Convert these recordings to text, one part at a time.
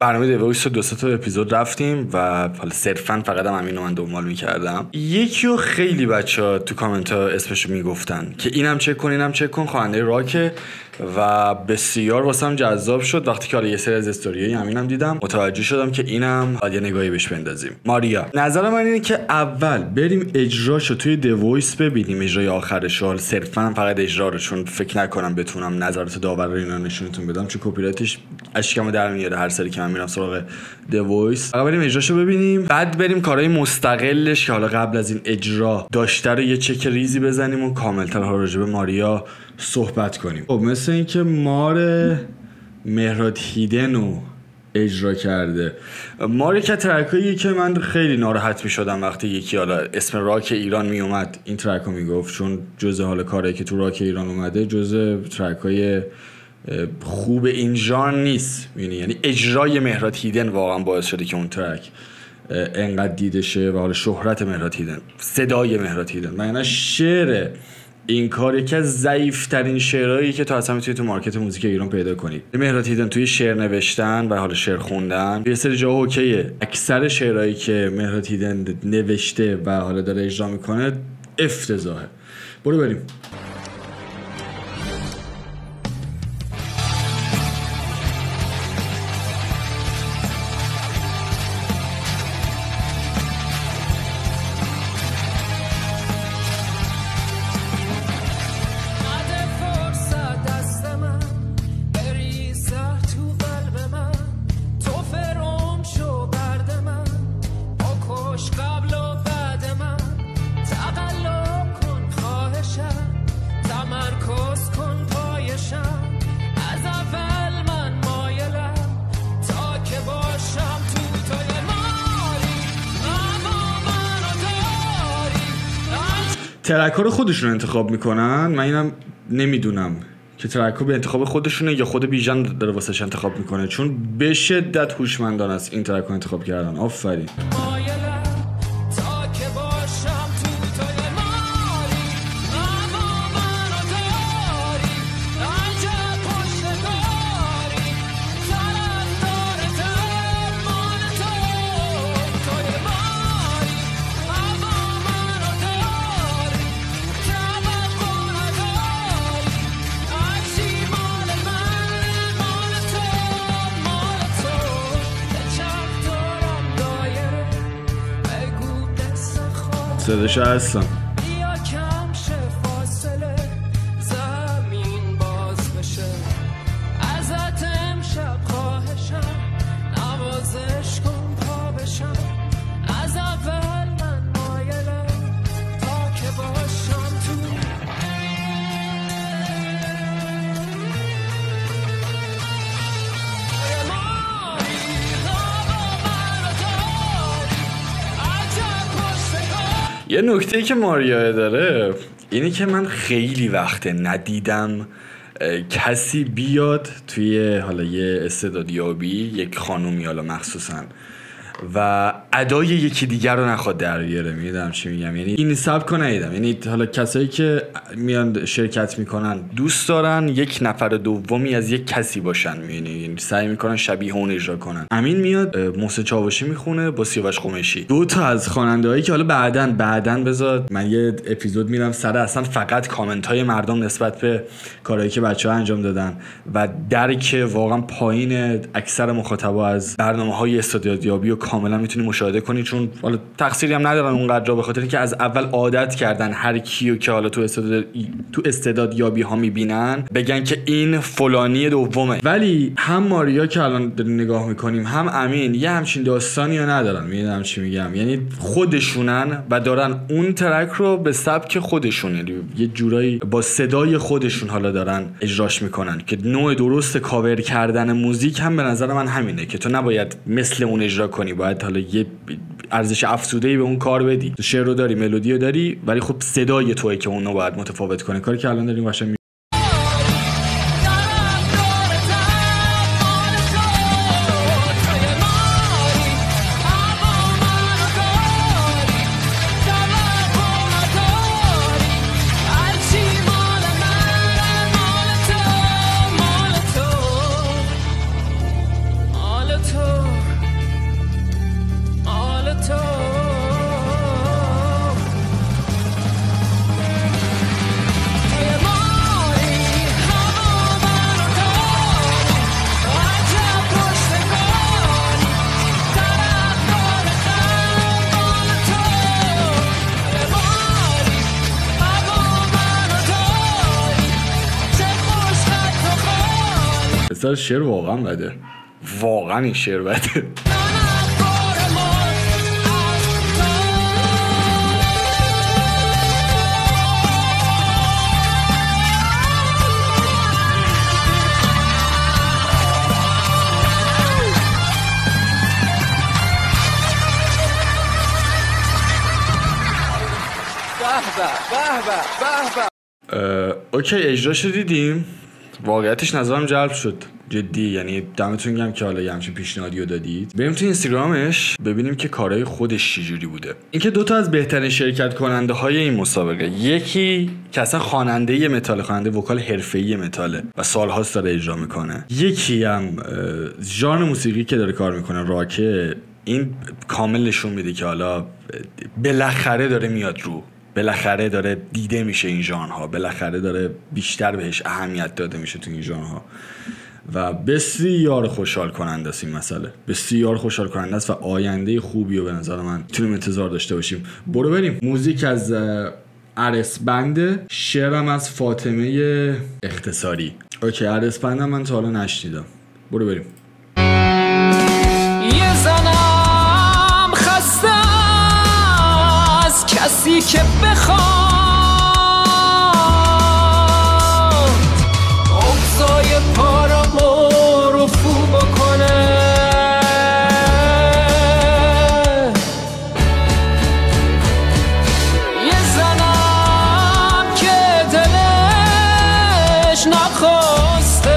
برنامه دیوایس رو 2 تا اپیزود رفتیم و حالا صرفا فقط همین رو من دنبال می‌کردم. یکی رو خیلی بچه‌ها تو کامنت‌ها اسمش رو میگفتن که اینم چک کن اینم چک کن، خواننده راکه و بسیار واسم جذاب شد. وقتی که حالا یه سری از استوریای همینم دیدم متوجه شدم که اینم یه نگاهی بهش بندازیم. ماریا، نظر من اینه که اول بریم اجراشو توی دیوایس ببینیم، اجرای آخرش رو، صرفا فقط اجرا رو، چون فکر نکنم بتونم نظرات داور رو اینا نشونتون بدم چون کپی رایتش اشکمو در میاره هر سری که من میرم سراغ دیوایس. اول بریم اجراشو ببینیم، بعد بریم کارهای مستقلش که حالا قبل از این اجرا داشته رو یه چک ریزی بزنیم و کاملتر راجع به ماریا صحبت کنیم. خب مثل این که مار مهراد هیدنو اجرا کرده. مار که ترکایی که من خیلی ناراحت می شدم وقتی یکی حالا اسم راک ایران می اومد این ترکو می گفت، چون جزء حالا کاری که تو راک ایران اومده جزء ترکای خوب این ژانر نیست. یعنی اجرای مهراد هیدن واقعا باعث شده که اون ترک انقدر دیده شه و حالا شهرت مهراد هیدن، صدای مهراد هیدن و یعنی شعر این کار یکی از ضعیف‌ترین شعرهایی که تو اصلا میتونید تو مارکت موزیک ایران پیدا کنید. مهراد هیدن توی شعر نوشتن و حالا شعر خوندن یه سری جاها اوکیه، اکثر شعرهایی که مهراد هیدن نوشته و حالا داره اجرا میکنه افتضاحه. برو بریم. ترک ها رو خودشون انتخاب میکنن. من اینم نمیدونم که ترک ها به انتخاب خودشونه یا خود بیژن داره واسش انتخاب میکنه، چون به شدت هوشمندانه است این ترک ها انتخاب کردن. آفرین. صداش هستم. یه نکته‌ای که ماریا داره اینه که من خیلی وقته ندیدم کسی بیاد توی حالا یه استعدادیابی، یک خانومی حالا مخصوصاً، و ادای یکی دیگر رو نخواد در بیاره. میدونم چی میگم؟ یعنی این سبکو ندیدم. یعنی حالا کسایی که میان شرکت میکنن دوست دارن یک نفر دومی از یک کسی باشن، یعنی سعی میکنن شبیه اون اجرا کنن. امین میاد محسن چاوشی میخونه با سیاوش قمیشی، دو تا از خواننده‌هایی که حالا بعدن بذار من یه اپیزود میرم سر اصلا فقط کامنت های مردم نسبت به کارهایی که بچه‌ها انجام دادن و درک واقعا پایین اکثر مخاطبا از برنامه‌های استعدادیابی و کاملا میتونی مشاهده کنی، چون حالا تقصیری هم ندارن اونقدر، به خاطر اینکه از اول عادت کردن هر کیو که حالا تو استعدادیابی ها میبینن بگن که این فلانی دومه. ولی هم ماریا که الان نگاه میکنیم هم امین یه همچین داستانی رو ندارن. میدونم چی میگم؟ یعنی خودشونن و دارن اون ترک رو به سبک خودشون، یعنی یه جورایی با صدای خودشون حالا دارن اجراش میکنن که نوع درست کاور کردن موزیک هم به نظر من همینه که تو نباید مثل اون اجرا کنی، باید حالا یه ارزش افزوده‌ای به اون کار بدی. شعر رو داری، ملودی رو داری، ولی خب صدای توئه که اون رو باید متفاوت کنه. کاری که الان داریم قشنگ تو سر شعر واقعا بده، واقعا این شعر بده. اوکی اجراشو دیدیم، واقعیتش نظرم جلب شد جدی، یعنی دمتون گرم که حالا یه همچین پیشنهادیو دادید. بریم تو اینستاگرامش ببینیم که کارهای خودش چجوری بوده. اینکه دوتا از بهترین شرکت کننده های این مسابقه، یکی که اصلا خواننده متال، خواننده وکال حرفه‌ای متاله و سالهاست داره اجرا میکنه، یکی هم ژانر موسیقی که داره کار میکنه راکه. این کامل نشون میده که حالا بالاخره داره میاد رو، بالاخره داره دیده میشه این ژانرها، بالاخره داره بیشتر بهش اهمیت داده میشه تو این ژانرها و بسیار خوشحال کننده است. این مسئله بسیار خوشحال کننده است و آینده خوبی رو به نظر من میتونیم انتظار داشته باشیم. برو بریم. موزیک از ارس بند، شعرم از فاطمه اختصاری. اوکی ارس بندم من تا حالا نشنیدم، برو بریم. یه زنم خسته از کسی که بخواد اغزای پارامو رفو بکنه، یه زنم که دلش نخواسته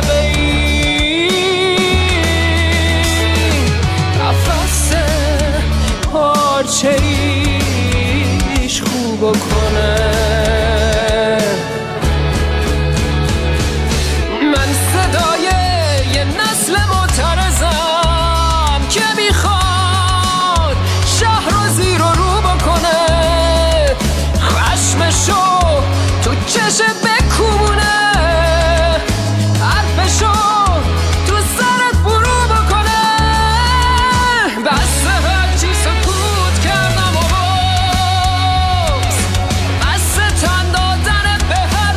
پارچه‌ایش خوب کنه. من صدای یه نسل معترضم که میخواد شهر رو زیر و رو بکنه، خشمشو تو چش بکوبونه، حرفشو تو سرت فرو بکنه. بس هرچی سکوت کردم و باز بس تن دادن به هر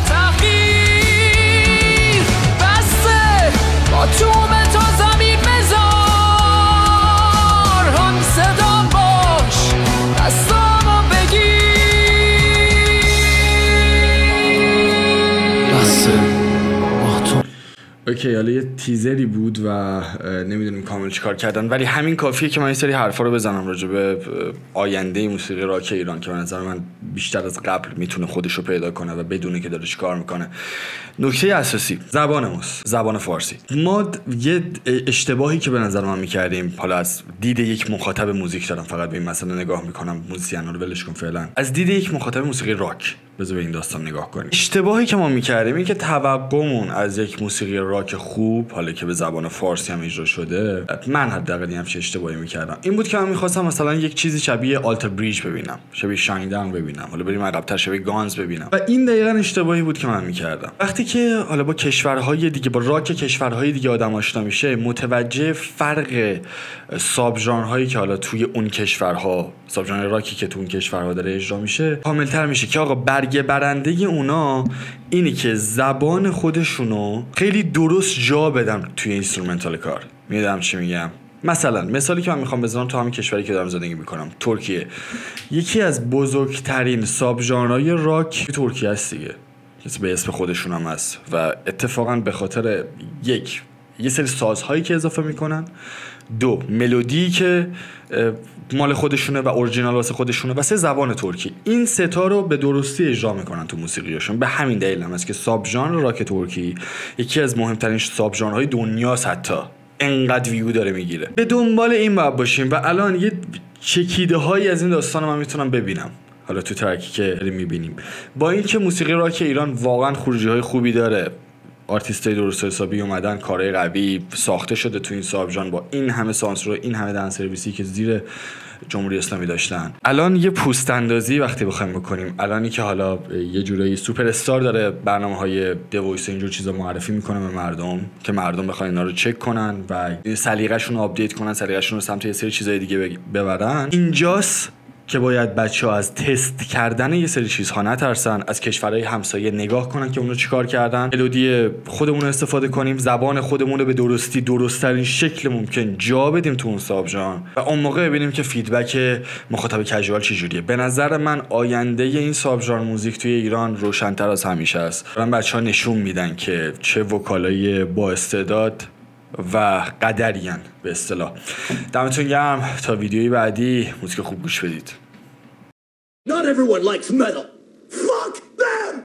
تغییر، بس با توم تا زمین بذار هم صدا باش دستامو بگیر. بس اوکی حالا یه تیزری بود و نمیدونیم کامل چیکار کردن، ولی همین کافیه که من این سری حرفا رو بزنم راجع به آینده موسیقی راک ایران که به نظر من بیشتر از قبل میتونه خودش رو پیدا کنه و بدونه که داره چیکار میکنه. نکته اساسی زبان ماست، زبان فارسی. ما یه اشتباهی که به نظر من میکردیم، حالا از دید یک مخاطب موزیک دارم فقط به این مسئله نگاه میکنم، موزیسینا رو ولش کن فعلا، از دید یک مخاطب موسیقی راک بذار به این داستان نگاه کنیم. اشتباهی که ما میکردیم این که توقعمون از یک موسیقی راک خوب، حالا که به زبان فارسی هم اجرا شده، من حداقل همچین اشتباهی میکردم، این بود که من میخواستم مثلا یک چیزی شبیه آلتر بریج ببینم، شبیه شاینگداون ببینم، حالا بریم عقب‌تر شبیه گانز ببینم، و این دقیقاً اشتباهی بود که من میکردم. وقتی که حالا با کشورهای دیگه، با راک کشورهای دیگه آدم آشنا میشه، متوجه فرق ساب ژانرهایی که حالا توی اون کشورها، ساب ژانر راکی که تو اون کشورها داره اجرا میشه، کامل‌تر میشه که آقا برگ برنده اونا اینی که زبان خودشونو خیلی درست جا بدن توی اینسترومنتال کار. میدونم چی میگم؟ مثلا مثالی که من میخوام بزنم تو همین کشوری که دارم زندگی میکنم، ترکیه، یکی از بزرگترین ساب ژانرهای راک ترکیه است دیگه، به اسم خودشون هم هست و اتفاقا به خاطر یه سری سازهایی که اضافه میکنن، دو ملودی که مال خودشونه و اورجینال واسه خودشونه، و سه زبان ترکی. این سه تا رو به درستی اجرا میکنن تو موسیقیشون. به همین دلیل هم است که ساب ژانر راک ترکی یکی از مهمترین ساب ژانرهای دنیاست، حتی انقدر ویو داره میگیره. به دنبال این باید باشیم و الان یه چکیده هایی از این داستان من میتونم ببینم حالا تو ترکی که میبینیم. با اینکه موسیقی راک ایران واقعا خروجی های خوبی داره، آرتیستای درست حسابی اومدن، کارهای قوی ساخته شده تو این ساب ژانر، با این همه سانسور، این همه دن سرویسی که زیر جمهوری اسلامی داشتن. الان یه پوست اندازی وقتی بخوایم بکنیم، الانی که حالا یه جورایی سوپر استار داره برنامه‌های دوایس اینجور چیزا معرفی میکنه به مردم که مردم بخوان اینا رو چک کنن و سلیقه‌شون رو آپدیت کنن، سلیقه‌شون رو سمت یه سری چیزای دیگه ببرن، اینجاست که باید بچه‌ها از تست کردن یه سری چیزها نترسن، از کشورهای همسایه نگاه کنن که اونا چیکار کردن، ملودی خودمون رو استفاده کنیم، زبان خودمون رو به درستی درست‌ترین شکل ممکن جا بدیم تو اون سابژان و اون موقع ببینیم که فیدبک مخاطب کژوال چجوریه. به نظر من آینده این سابژان موزیک توی ایران روشن‌تر از همیشه است. دارن بچه‌ها نشون میدن که چه وکالای با استعداد و قدرین به اصطلاح. دمتون گرم تا ویدیوی بعدی موزیک خوب گوش بدید. Not everyone likes metal.